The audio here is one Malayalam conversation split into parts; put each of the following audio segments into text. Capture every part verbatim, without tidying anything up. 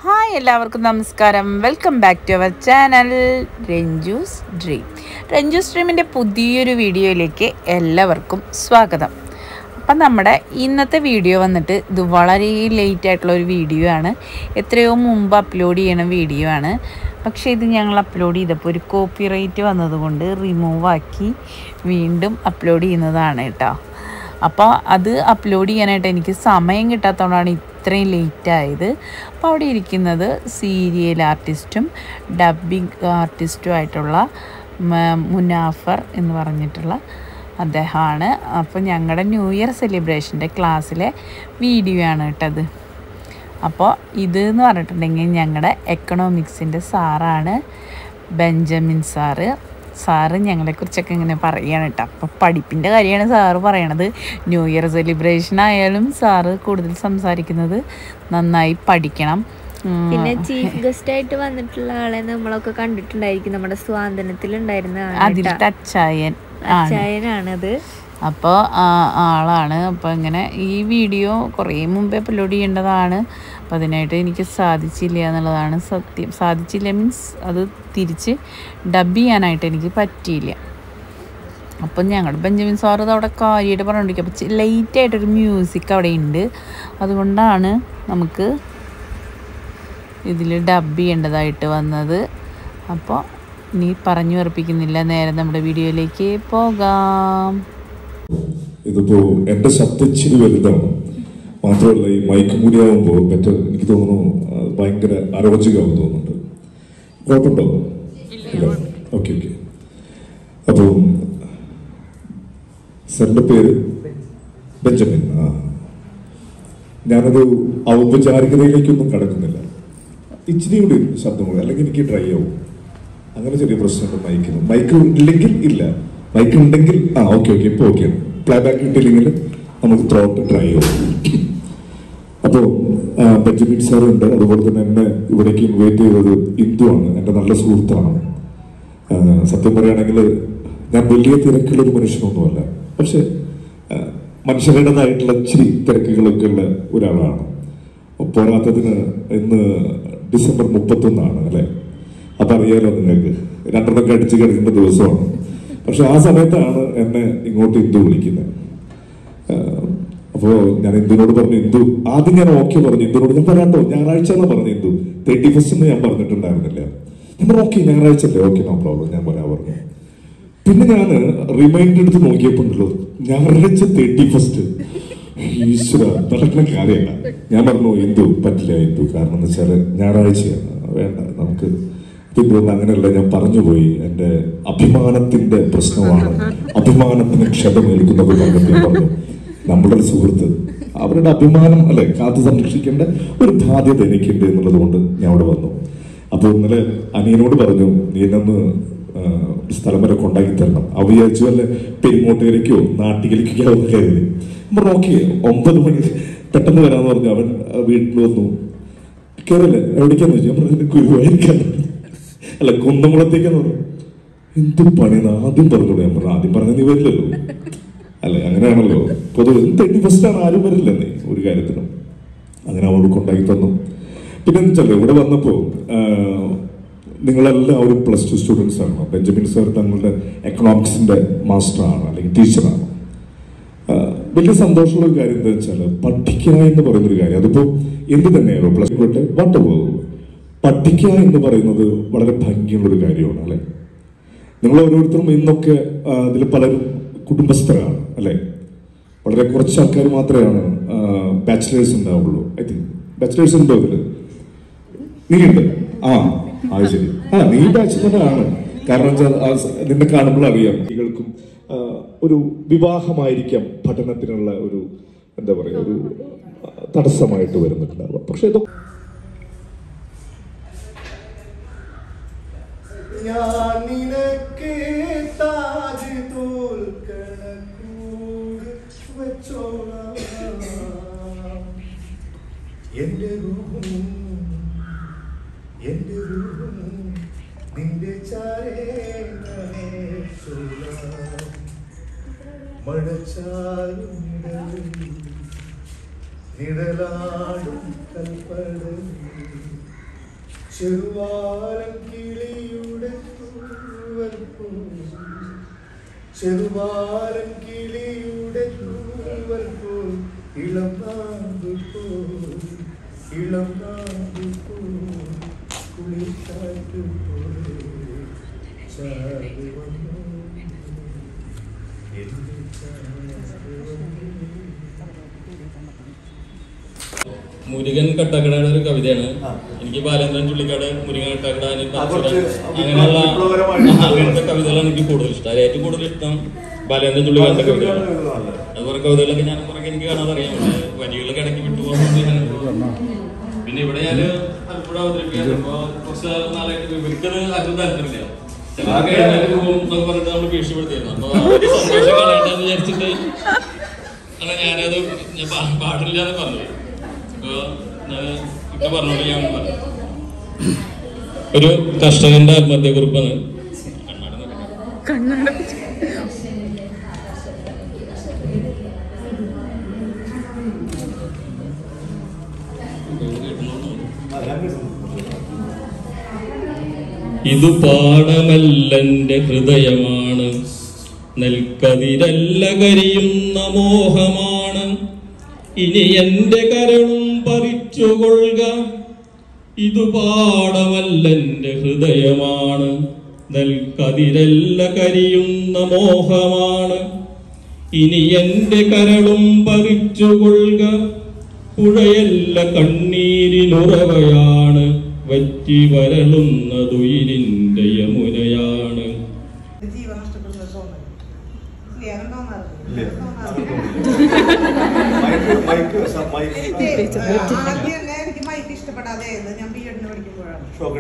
ഹായ് എല്ലാവർക്കും നമസ്കാരം. Welcome back to our channel Ranju's dream. Ranju's ഡ്രീമിൻ്റെ പുതിയൊരു വീഡിയോയിലേക്ക് എല്ലാവർക്കും സ്വാഗതം. അപ്പം നമ്മുടെ ഇന്നത്തെ വീഡിയോ വന്നിട്ട് ഇത് വളരെ ലേറ്റ് ആയിട്ടുള്ള ഒരു വീഡിയോ ആണ്. എത്രയോ മുമ്പ് അപ്ലോഡ് ചെയ്യണ വീഡിയോ ആണ്. പക്ഷേ ഇത് ഞങ്ങൾ അപ്ലോഡ് ചെയ്തപ്പോൾ ഒരു കോപ്പി റൈറ്റ് വന്നതുകൊണ്ട് റിമൂവ് ആക്കി വീണ്ടും അപ്ലോഡ് ചെയ്യുന്നതാണ് കേട്ടോ. അപ്പോൾ അത് അപ്ലോഡ് ചെയ്യാനായിട്ട് എനിക്ക് സമയം കിട്ടാത്തതുകൊണ്ടാണ് ഇത്രയും ലേറ്റ് ആയത്. അപ്പോൾ അവിടെ ഇരിക്കുന്നത് സീരിയൽ ആർട്ടിസ്റ്റും ഡബ്ബിംഗ് ആർട്ടിസ്റ്റും ആയിട്ടുള്ള മുനാഫർ എന്ന് പറഞ്ഞിട്ടുള്ള അദ്ദേഹമാണ്. അപ്പോൾ ഞങ്ങളുടെ ന്യൂ ഇയർ സെലിബ്രേഷൻ്റെ ക്ലാസ്സിലെ വീഡിയോ ആണ് കേട്ടത്. അപ്പോൾ ഇത് എന്ന് പറഞ്ഞിട്ടുണ്ടെങ്കിൽ ഞങ്ങളുടെ എക്കണോമിക്സിൻ്റെ സാറാണ്, ബെഞ്ചമിൻ സാറ്. സാറ് ഞങ്ങളെക്കുറിച്ചൊക്കെ ഇങ്ങനെ പറയുകയാണ് കേട്ടോ. അപ്പോൾ പഠിപ്പിൻ്റെ കാര്യമാണ് സാറ് പറയണത്. ന്യൂ ഇയർ സെലിബ്രേഷൻ ആയാലും സാറ് കൂടുതൽ സംസാരിക്കുന്നത് നന്നായി പഠിക്കണം. പിന്നെ ചീഫ് ഗസ്റ്റ് ആയിട്ട് വന്നിട്ടുള്ള ആളെ നമ്മളൊക്കെ കണ്ടിട്ടുണ്ടായിരിക്കും. നമ്മുടെ സ്വാതന്ത്ര്യത്തിലുണ്ടായിരുന്ന അതിൽ ടച്ചായൻ അച്ചായനാണത്. അപ്പോൾ ആളാണ്. അപ്പോൾ ഇങ്ങനെ ഈ വീഡിയോ കുറേ മുമ്പേ അപ്ലോഡ് ചെയ്യേണ്ടതാണ്. അപ്പോൾ അതിനായിട്ട് എനിക്ക് സാധിച്ചില്ല എന്നുള്ളതാണ് സത്യം. സാധിച്ചില്ല മീൻസ് അത് തിരിച്ച് ഡബ് ചെയ്യാനായിട്ട് എനിക്ക് പറ്റിയില്ല. അപ്പം ഞങ്ങളുടെ ബെഞ്ചമിൻ സാർ ഇത് അവിടെ കാര്യമായിട്ട് പറഞ്ഞുകൊണ്ടിരിക്കും. അപ്പോൾ ലേറ്റായിട്ടൊരു മ്യൂസിക് അവിടെ ഉണ്ട്. അതുകൊണ്ടാണ് നമുക്ക് ഇതിൽ ഡബ് ചെയ്യേണ്ടതായിട്ട് വന്നത്. അപ്പോൾ ഇനി പറഞ്ഞു ഉറപ്പിക്കുന്നില്ല, നേരെ നമ്മുടെ വീഡിയോയിലേക്ക് പോകാം. ഇതിപ്പോ എന്റെ ശബ്ദം ഇച്ചിരി വലുതാണ്, മാത്രമല്ല ഈ മൈക്ക് കൂടിയാവുമ്പോൾ ബെറ്റർ എനിക്ക് തോന്നുന്നു ഭയങ്കര അരോചകമാവും തോന്നുന്നുണ്ട്. കുഴപ്പമുണ്ടോ? ഇല്ല, ഓക്കെ ഓക്കെ. അപ്പോൾ സാറിന്റെ പേര് ബെഞ്ചമിൻ. ആ ഞാനത് ഔപചാരികതയിലേക്കൊന്നും കടക്കുന്നില്ല. ഇച്ചിരി കൂടി ശബ്ദം കൂടി, അല്ലെങ്കിൽ എനിക്ക് ഡ്രൈ ആവും. അങ്ങനെ ചെറിയ പ്രശ്നമുണ്ട് മൈക്കിന്. മൈക്ക് ഇല്ലെങ്കിൽ ഇല്ല, മൈക്ക് ഉണ്ടെങ്കിൽ ആ ഓക്കെ ഓക്കെ ഇപ്പോൾ ഓക്കെയാണ്. പ്ലേ ബാക്ക് ഇട്ടില്ലെങ്കിൽ നമുക്ക് ത്രോട്ട് ഡ്രൈ ആവും. അപ്പോൾ ബെഞ്ചമിൻ സാറുണ്ട്. അതുപോലെ തന്നെ എന്നെ ഇവിടേക്ക് ഇൻവൈറ്റ് ചെയ്തത് ഇന്ദു ആണ്, എൻ്റെ നല്ല സുഹൃത്താണ്. സത്യം പറയുകയാണെങ്കിൽ ഞാൻ വലിയ തിരക്കുള്ളൊരു മനുഷ്യനൊന്നുമല്ല, പക്ഷെ മനുഷ്യരുടേതായിട്ടുള്ള ഇച്ചിരി തിരക്കുകളൊക്കെ ഉള്ള ഒരാളാണ്. പോരാത്തതിന് ഇന്ന് ഡിസംബർ മുപ്പത്തൊന്നാണ് അല്ലേ? അപ്പം അറിയാലോ നിങ്ങൾക്ക്, രണ്ടെണ്ണമൊക്കെ അടിച്ച് കിടക്കേണ്ട ദിവസമാണ്. പക്ഷെ ആ സമയത്താണ് എന്നെ ഇങ്ങോട്ട് ഇന്ദു വിളിക്കുന്നത്. അപ്പോൾ ഞാൻ ഇന്ദുവിനോട് പറഞ്ഞു, ഇന്ദു ആദ്യം ഞാൻ ഓക്കെ പറഞ്ഞു ഇന്ദുവിനോട്, ഞാൻ പറയാട്ടോ ഞായറാഴ്ച എന്നാ പറഞ്ഞു. ഇന്ദു തേർട്ടി ഫസ്റ്റ് എന്ന് ഞാൻ പറഞ്ഞിട്ടുണ്ടായിരുന്നില്ല. ഞാൻ ഓക്കെ ഞായറാഴ്ച അല്ലേ, ഓക്കെ നോ പ്രോബ്ലം ഞാൻ പറയാൻ പറഞ്ഞു. പിന്നെ ഞാൻ റിമൈൻഡ് എടുത്ത് നോക്കിയപ്പോണ്ടല്ലോ ഞായറാഴ്ച തേർട്ടി ഫസ്റ്റ്. ഈശ്വര നടക്കുന്ന കാര്യമല്ല. ഞാൻ പറഞ്ഞു ഇന്ദു പറ്റില്ല ഇന്ദു, കാരണം എന്ന് വെച്ചാൽ ഞായറാഴ്ചയാണ്, വേണ്ട നമുക്ക് ഇതൊന്നും അങ്ങനെയല്ല. ഞാൻ പറഞ്ഞുപോയി, എൻ്റെ അഭിമാനത്തിന്റെ പ്രശ്നമാണ്, അഭിമാനത്തിന് ക്ഷതമേൽക്കുന്നത് ഞാൻ പറഞ്ഞു. നമ്മുടെ സുഹൃത്ത്, അവരുടെ അഭിമാനം അല്ലെ കാത്തു സംരക്ഷിക്കേണ്ട ഒരു ബാധ്യത എനിക്കുണ്ട് എന്നുള്ളത് കൊണ്ട് ഞാൻ അവിടെ വന്നു. അപ്പോൾ ഇന്നലെ അനിയനോട് പറഞ്ഞു, നീ എന്നൊന്ന് സ്ഥലം വരെ കൊണ്ടാക്കി തരണം. അവ വിചാരിച്ചു അല്ലെ പെരുങ്ങോട്ടേലേക്കോ നാട്ടിലേക്കോ കയറി. നമ്മൾ നോക്കിയേ ഒമ്പത് മണി പെട്ടെന്ന് വരാന്ന് പറഞ്ഞു. അവൻ വീട്ടിൽ വന്നു. കയറില്ലേ എവിടേക്കാന്ന് ചോദിച്ചു. ഞാൻ പറഞ്ഞു ഗുരുവായിരിക്കാൻ, അല്ല കുന്നംകുളത്തേക്കെന്ന് പറഞ്ഞു. എന്ത് പണിയെന്ന് ആദ്യം പറഞ്ഞോളൂ. ഞാൻ പറഞ്ഞു ആദ്യം പറഞ്ഞ നീ വരില്ലല്ലോ, അല്ലെ അങ്ങനെയാണല്ലോ പൊതുവെ. തേർട്ടി ഫസ്റ്റ് ആണ്, ആരും വരില്ല നീ ഒരു കാര്യത്തിനും. അങ്ങനെ അവളോട് കൊണ്ടാക്കി തന്നു. പിന്നെ എന്താ വെച്ചാൽ ഇവിടെ വന്നപ്പോ നിങ്ങളെല്ലാവരും പ്ലസ് ടു സ്റ്റുഡൻസ് ആണ്. ബെഞ്ചമിൻ സാർ തങ്ങളുടെ എക്കണോമിക്സിന്റെ മാസ്റ്ററാണ് അല്ലെങ്കിൽ ടീച്ചറാണ്. വലിയ സന്തോഷമുള്ള ഒരു കാര്യം എന്താ വെച്ചാൽ പഠിക്കുക എന്ന് പറയുന്നൊരു കാര്യം, അതിപ്പോ എന്ത് തന്നെയാണോ പ്ലസ് ടു തൊട്ട് വട്ട് പോകും, പഠിക്കുക എന്ന് പറയുന്നത് വളരെ ഭംഗിയുള്ളൊരു കാര്യമാണ് അല്ലെ? നിങ്ങൾ ഓരോരുത്തരും ഇന്നൊക്കെ ഇതിൽ പലരും കുടുംബസ്ഥരാണ് അല്ലെ? വളരെ കുറച്ച് ആൾക്കാർ മാത്രമാണ് ബാച്ചിലേഴ്സ് ഉണ്ടാവുള്ളൂ. ഐ തിങ്ക് ബാച്ചിലേഴ്സ് ഉണ്ടോ ഇതില്? നീ ഉണ്ട്? ആ അത് ശരി. ആ നീ ബാച്ചിലറാണ്. കാരണം നിന്നെ കാണുമ്പോൾ അറിയാം കുട്ടികൾക്കും ഒരു വിവാഹമായിരിക്കാം പഠനത്തിനുള്ള ഒരു എന്താ പറയാ ഒരു തടസ്സമായിട്ട് വരുന്നിട്ടുണ്ടാവുക. പക്ഷെ ഇതൊക്കെ ഞാൻ നിനക്ക് താജ് തോൽക്കണ കൂട് വെച്ചോളാം. എന്റെ രൂപം എന്റെ രൂപം നിന്റെ ചാരേണേ മഴച്ചാലും നിഴലാടും കൽപ്പട ചെറുവാലം കിളിയുടെ തൂവൽ പോൽ ചെറുവാലം കിളിയുടെ തൂവൽ പോൽ ഇളം നാമ്പ് പോൽ ഇളം നാമ്പ് പോൽ കുളിക്കാറ്റ് പോലെ ചാടി വന്നു എന്റെ ചാടി വന്നു. മുരുകൻ കട്ടക്കടയുടെ ഒരു കവിതയാണ്. എനിക്ക് ബാലേന്ദ്രൻ ചുള്ളിക്കാട്, മുരുകൻ കട്ടക്കട, അങ്ങനെയുള്ള അങ്ങനത്തെ കവിതകളാണ് എനിക്ക് കൂടുതൽ ഇഷ്ടം. അതിൽ ഏറ്റവും കൂടുതൽ ഇഷ്ടം ബാലേന്ദ്രൻ ചുള്ളിക്കാടിന്റെ കവിതകളാണ്. അതുപോലെ കവിതകളൊക്കെ ഞാൻ കുറെ എനിക്ക് കാണാതെ അറിയാൻ പറ്റില്ല, വരികളൊക്കെ ഇടയ്ക്ക് വിട്ടുപോകുന്നത്. പിന്നെ ഇവിടെ ഞാൻ പലപ്പോഴും അവതരിപ്പിക്കാൻ കുറച്ച് നാളായിട്ട് ഇവർക്കത് ആർക്കും താല്പര്യമില്ല. ചിലർക്ക് കഴിഞ്ഞാൽ പോകും എന്നൊക്കെ പറഞ്ഞിട്ട് നമ്മൾ ഭീഷണിപ്പെടുത്തിയിരുന്നു. അപ്പൊ അവർക്ക് സന്തോഷം കളയണ്ടെന്ന് വിചാരിച്ചിട്ട് അല്ല ഞാനത് ഞാൻ പാടില്ല എന്ന് പറഞ്ഞു. ഇപ്പൊ പറഞ്ഞോളൂ, ഞാൻ പറഞ്ഞു ഒരു കർഷകന്റെ ആത്മഹത്യ കുറിപ്പാണ്. ഇതു പാടമല്ലെന്റെ ഹൃദയമാണ്, നെൽക്കതിരല്ല കരിയുന്ന മോഹമാണ്. ഇനി എന്റെ കരളും പറിച്ചുകൊള്ളുക. ഇതു പാടമല്ലെന്റെ ഹൃദയമാണ്, നെൽക്കതിരല്ല കരിയുന്ന മോഹമാണ്. ഇനി എന്റെ കരളും പറിച്ചുകൊള്ളുക. പുഴയല്ല കണ്ണീരിനുറവയാണ്, വറ്റി വരളുന്നതുയിരിന്റെ യമുനയാണ്. ഇഷ്ടപ്പെടാതെ ഞാൻ ബി എഡിന് പഠിക്കുമ്പോഴാണ്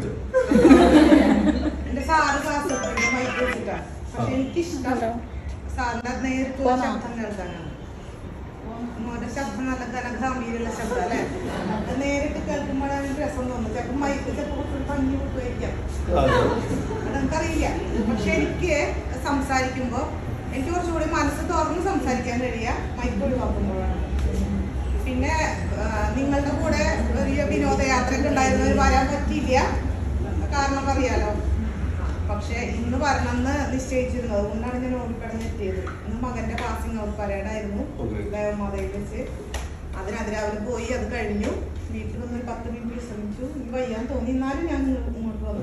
എന്റെ സാറ് ക്ലാസ് മൈക്ക് വെച്ചിട്ടാണ്. പക്ഷെ എനിക്കിഷ്ടം സാറിന്റെ നേരിട്ട് ശബ്ദം കേൾക്കാനാണ്. മോന്റെ ശബ്ദം നല്ല ഘനഗാംഭീര്യമുള്ള ശബ്ദം അല്ലെ, നേരിട്ട് കേൾക്കുമ്പോഴാണ് രസം തോന്നുന്നത്. ചിലപ്പോൾ മൈക്ക് ചിലപ്പോൾ ഭംഗി വിട്ടുവയ്ക്കാം, അതെനിക്കറിയില്ല. പക്ഷെ എനിക്ക് സംസാരിക്കുമ്പോ എനിക്ക് കുറച്ചുകൂടി മനസ്സ് തുറന്ന് സംസാരിക്കാൻ കഴിയുക മൈക്ക് ഒഴിവാക്കുമ്പോഴാണ്. പിന്നെ നിങ്ങളുടെ കൂടെ ഒരു വിനോദയാത്രയ്ക്ക് ഉണ്ടായിരുന്നവർ വരാൻ പറ്റിയില്ല, കാരണം അറിയാലോ. പക്ഷെ ഇന്ന് വരണമെന്ന് നിശ്ചയിച്ചിരുന്നത് അതുകൊണ്ടാണ് ഞാൻ ഓടിക്കടഞ്ഞെത്തിയത്. ഇന്ന് മകന്റെ പാസിംഗ് ഔട്ട് പരേഡായിരുന്നു ദേവമാതയിൽ വെച്ച്. അതിനതിരാവിലെ പോയി, അത് കഴിഞ്ഞു. വീട്ടിൽ വന്നൊരു പത്ത് മിനിറ്റ് വിശ്രമിച്ചു. എനിക്ക് വയ്യാൻ തോന്നി, എന്നാലും ഞാൻ ഇങ്ങോട്ട് വന്നു.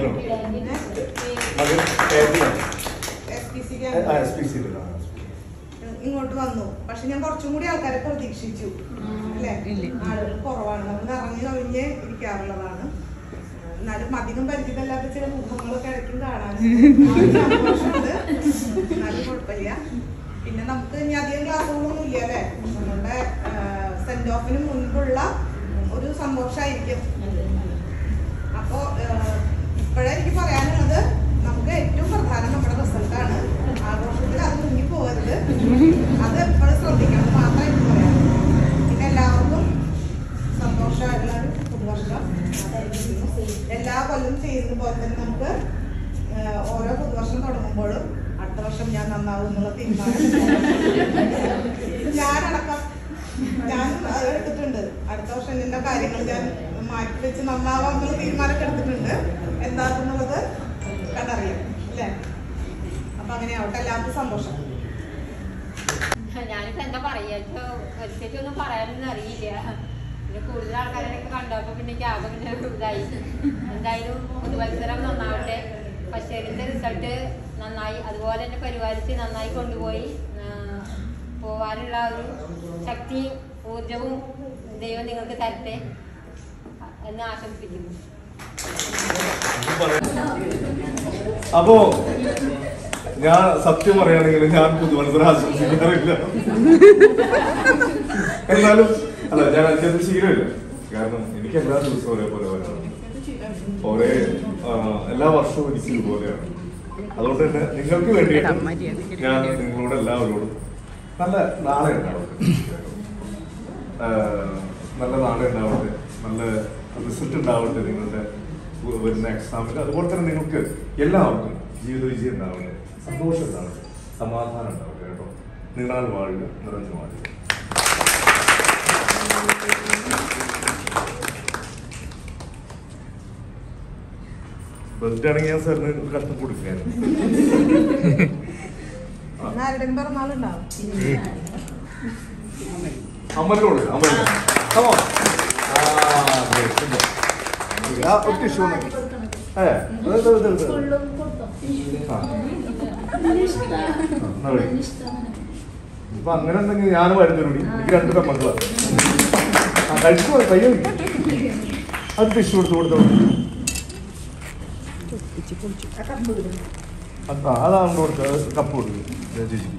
ഇങ്ങോട്ട് വന്നു. പക്ഷെ ഞാൻ കുറച്ചും കൂടി ആൾക്കാരെ പ്രതീക്ഷിച്ചു അല്ലെ. ആളുകൾ കുറവാണ്, നമ്മൾ നിറഞ്ഞു കവിഞ്ഞ് ഇരിക്കാറുള്ളതാണ്. എന്നാലും അധികം പരിചിതമല്ലാത്ത ചില മുഖങ്ങളൊക്കെ ഇടയ്ക്കും കാണാൻ സന്തോഷമുണ്ട്. എന്നാലും കുഴപ്പമില്ല. പിന്നെ നമുക്ക് ഇനി അധികം ക്ലാസ്സുകളൊന്നും ഇല്ല അല്ലെ. നമ്മളുടെ സെന്റ് ഓഫിന് മുൻപുള്ള ഒരു സന്തോഷമായിരിക്കും. അപ്പോ ഇപ്പോഴേ എനിക്ക് പറയാനുള്ളത്, നമുക്ക് ഏറ്റവും പ്രധാനം നമ്മുടെ റിസൾട്ടാണ്. ആഘോഷത്തിൽ അത് മുങ്ങി പോകരുത്, അത് എപ്പോഴും ശ്രദ്ധിക്കണം മാത്രമായിട്ട് പറയാം. പിന്നെ എല്ലാവർക്കും സന്തോഷമായിട്ടുള്ള ഒരു പുതുവർഷം. എല്ലാ കൊല്ലം ചെയ്യുന്ന പോലെ തന്നെ നമുക്ക് ഓരോ പുതുവർഷം തുടങ്ങുമ്പോഴും അടുത്ത വർഷം ഞാൻ നന്നാവും എന്നുള്ള തീരുമാനം ഞാനടക്കം ഞാൻ എടുത്തിട്ടുണ്ട്. അടുത്ത വർഷം എൻ്റെ കാര്യങ്ങൾ ഞാൻ മാറ്റി വെച്ച് നന്നാവാം എന്നുള്ള തീരുമാനമൊക്കെ എടുത്തിട്ടുണ്ട്. എന്താണെന്നുള്ളത് കണ്ടറിയാം അല്ലേ. അപ്പൊ അങ്ങനെ ആവട്ടെ, എല്ലാവർക്കും സന്തോഷം. ഞാനിപ്പോ എന്താ പറയാ, ഒരിക്കലും പറയാനൊന്നും അറിയില്ല. പിന്നെ കൂടുതൽ ആൾക്കാരൊക്കെ കണ്ടപ്പോ പിന്നെ എനിക്ക് ആകെ പിന്നെ ഇതായി. എന്തായാലും പുതുവത്സരം നന്നാവട്ടെ. ഫസ്റ്റ് റിസൾട്ട് നന്നായി, അതുപോലെ തന്നെ പരിപാലിച്ച് നന്നായി കൊണ്ടുപോയി പോവാനുള്ള ഒരു ശക്തിയും ഊർജവും ദൈവം നിങ്ങൾക്ക് തരട്ടെ എന്ന് ആശംസിക്കുന്നു. അപ്പോ ഞാൻ സത്യം പറയുകയാണെങ്കിൽ ഞാൻ പുതുവത്സരം ആശംസിക്കാറില്ല. എന്നാലും അല്ല, ഞാൻ എനിക്കത് ശീലമില്ല. കാരണം എനിക്ക് എല്ലാ ദിവസവും ഒരേപോലെ വരണം, ഒരേ എല്ലാ വർഷവും എനിക്ക് ഇതുപോലെയാണ്. അതുകൊണ്ട് തന്നെ നിങ്ങൾക്ക് വേണ്ടിയിട്ട് ഞാൻ നിങ്ങളോട് എല്ലാവരോടും നല്ല നാളെ ഉണ്ടാവട്ടെ, നല്ല നാളെ ഉണ്ടാവട്ടെ, നല്ല റിസൾട്ട് ഉണ്ടാവട്ടെ നിങ്ങളുടെ വരുന്ന എക്സാമിൽ. അതുപോലെ തന്നെ നിങ്ങൾക്ക് എല്ലാവർക്കും ജീവിത വിജയം ഉണ്ടാവട്ടെ, സന്തോഷം ഉണ്ടാവട്ടെ, സമാധാനം ഉണ്ടാവട്ടെ കേട്ടോ. നിങ്ങളാൽ വാഴുക, നിറഞ്ഞു വാഴുക. ബർത്ത്ഡേ ആണെങ്കിൽ ഞാൻ സാറിന് ഒരു കഷ്ണം കൊടുക്കാൻ. ആരുടെയും പിറന്നാളുണ്ടാവും. അമ്മക്ക് കൊടുക്കാം. അമ്മ ടിഷ്യൂ ഏ ഇപ്പൊ അങ്ങനെ ഉണ്ടെങ്കിൽ ഞാനും വരുന്നൊരുടി. എനിക്ക് രണ്ട് പെമ്മക്കളാണ്. ആ കഴിച്ചു കയ്യ അത് ടിഷ്യൂ കൊടുത്ത് കൊടുത്തോ. അതാണ് കൊടുത്തത്. കപ്പ് കൊടുക്കും ചേച്ചിക്ക്.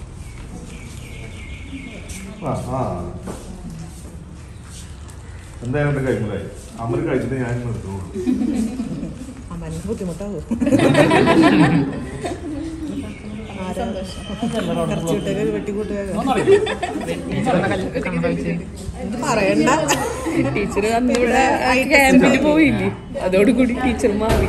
ആ ആ എന്തായാലും എന്റെ കൈമുറായി. അമ്മര് കഴിച്ചിട്ട് ഞാൻ നിർത്തുള്ളൂ. അമ്മന് ബുദ്ധിമുട്ടാവും. പറയണ്ട. ടീച്ചർ അന്നിവിടെ ക്യാമ്പിൽ പോയില്ലേ, അതോടുകൂടി ടീച്ചർ മാറി.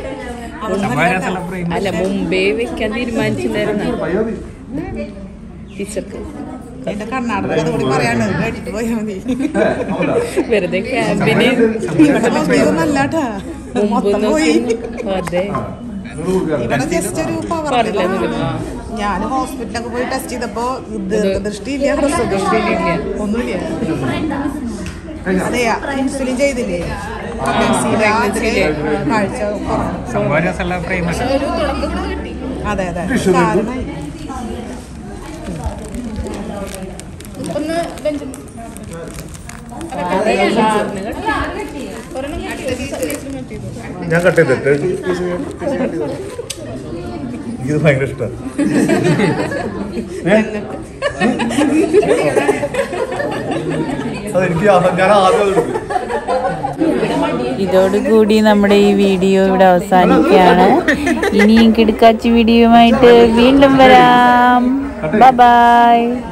അല്ല, മുമ്പേ വെക്കാൻ തീരുമാനിച്ചിട്ടുണ്ടായിരുന്നു ടീച്ചർക്ക്. എന്റെ കർണാടക അതുകൂടി പറയാണ്ട് കേട്ടിട്ട് പോയാൽ മതി. വെറുതെ ക്യാമ്പിന് നല്ലാട്ടാ മൊത്തം പോയി. അതെ, ഇവിടെ ജസ്റ്റ് ഒരു പവർ. ഞാൻ ഹോസ്പിറ്റലൊക്കെ പോയി ടെസ്റ്റ് ചെയ്തപ്പോ ദൃഷ്ടിയില്ല, ഹ്രസ്വദൃഷ്ടിയില്ല, ഒന്നുമില്ല. അതെയാ, ഇൻസുലിൻ ചെയ്തില്ലേ, കാഴ്ച അതെ അതെ. ഞാൻ കട്ട് ചെയ്തിട്ട് എനിക്കിത് ഭയങ്കര ഇഷ്ടമാണ്. അതെനിക്ക് ഞാൻ ആദ്യം ഇതോടുകൂടി നമ്മുടെ ഈ വീഡിയോ ഇവിടെ അവസാനിക്കുകയാണ്. ഇനിയും കിടക്കാച്ചി വീഡിയോയുമായിട്ട് വീണ്ടും വരാം. Bye by.